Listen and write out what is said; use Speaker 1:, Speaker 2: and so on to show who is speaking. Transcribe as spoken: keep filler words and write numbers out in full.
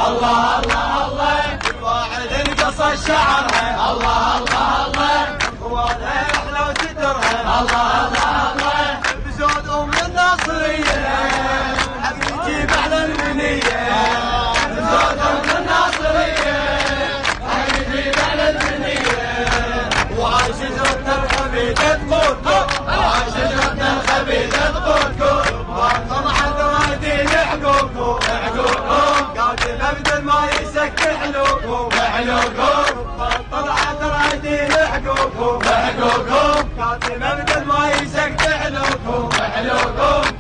Speaker 1: الله الله الله واحد انقص شعرها الله الله الله وهذا احلى وتدرها الله الله الله بزود ام الناصريه حبيبي يجيب على المنيه بزود ام الناصريه حبيبي يجيب على المنيه وعاش شجرتنا الخبيثه تقول وعاش شجرتنا الخبيثه تقول طلعت رايدين حقوقكم حقوقكم قاتل ابدا ما يسكت حلوكم حلوكم طلعت رايدين حقوقكم حقوقكم قاتل ابدا ما يسكت حلوكم حلوكم